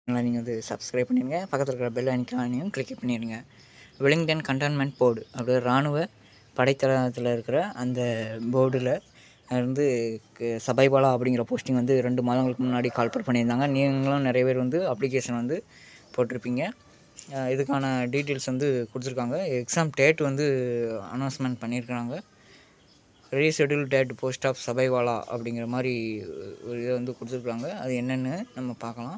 நீங்கள் வந்து சப்ஸ்கிரைப் பண்ணிடுங்க. பக்கத்தில் இருக்கிற பெல் ஐக்கானையும் கிளிக் பண்ணிடுங்க. வெலிங்டன் கண்டோன்மெண்ட் போர்டு அப்படி இராணுவ படைத்தளத்தில் இருக்கிற அந்த போர்டில் வந்து சபைபாலா அப்படிங்கிற போஸ்டிங் வந்து 2 மாதங்களுக்கு முன்னாடி கால்பர் பண்ணியிருந்தாங்க. நீங்களும் நிறைய பேர் வந்து அப்ளிகேஷன் வந்து போட்டிருப்பீங்க. இதுக்கான டீட்டெயில்ஸ் வந்து கொடுத்துருக்காங்க. எக்ஸாம் டேட் வந்து அனௌன்ஸ்மெண்ட் பண்ணியிருக்கிறாங்க. Reschedule date post of safaiwala அப்படிங்கிற மாதிரி ஒரு இதை வந்து கொடுத்துருக்காங்க. அது என்னென்னு நம்ம பார்க்கலாம்.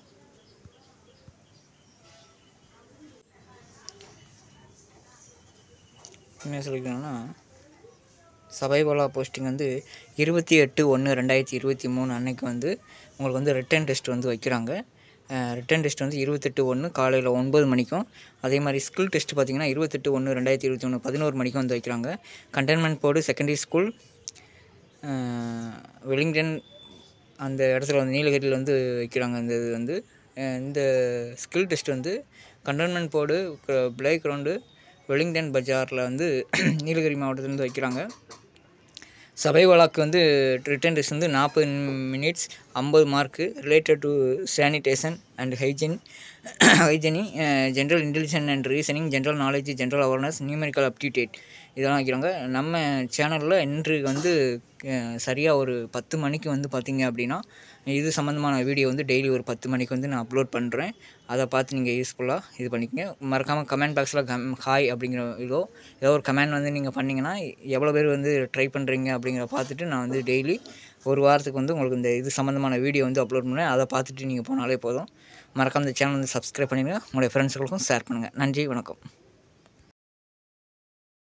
என்ன சொல்லியிருக்காங்கன்னா, சபைவாலா போஸ்டிங் வந்து 28/1/2023 அன்னைக்கு வந்து உங்களுக்கு வந்து ரிட்டன் டெஸ்ட் வந்து வைக்கிறாங்க. ரிட்டன் டெஸ்ட் வந்து 28/1 காலையில் 9 மணிக்கும், அதே மாதிரி ஸ்கில் டெஸ்ட் பார்த்திங்கன்னா 28/1/2023 11 மணிக்கும் வந்து வைக்கிறாங்க. Cantonment board secondary school Wellington அந்த இடத்துல வந்து நீலகிரியில் வந்து வைக்கிறாங்க. இந்த இது வந்து இந்த ஸ்கில் டெஸ்ட் வந்து cantonment board play ground Wellington பஜாரில் வந்து நீலகிரி மாவட்டத்திலேருந்து வைக்கிறாங்க. சபைவாலாக்கு வந்து ரிட்டன் டெஸ்ட் வந்து 40 minutes 50 mark related to sanitation and hygiene, general intelligence and reasoning, general knowledge, general awareness, numerical aptitude இதெல்லாம் வைக்கிறாங்க. நம்ம சேனலில் இன்று வந்து சரியாக ஒரு 10 மணிக்கு வந்து பார்த்திங்க அப்படின்னா இது சம்மந்தமான வீடியோ வந்து டெய்லி ஒரு 10 மணிக்கு வந்து நான் அப்லோட் பண்ணுறேன். அதை பார்த்து நீங்கள் யூஸ்ஃபுல்லாக இது பண்ணிக்கங்க. மறக்காமல் கமெண்ட் பாக்ஸில் ஹாய் அப்படிங்கிற ஏதோ ஒரு கமெண்ட் வந்து நீங்கள் பண்ணிங்கன்னா எவ்வளோ பேர் வந்து ட்ரை பண்ணுறீங்க அப்படிங்கிற பார்த்துட்டு நான் வந்து டெய்லி ஒரு வாரத்துக்கு வந்து உங்களுக்கு இந்த இது சம்மந்தமான வீடியோ வந்து அப்லோட் பண்ணுவேன். அதை பார்த்துட்டு நீங்கள் போனாலே போதும். மறக்காமல் இந்த சேனல் வந்து சப்ஸ்கிரைப் பண்ணிடுங்க. உங்களுடைய ஃப்ரெண்ட்ஸுகளுக்கும் ஷேர் பண்ணுங்கள். நன்றி, வணக்கம்.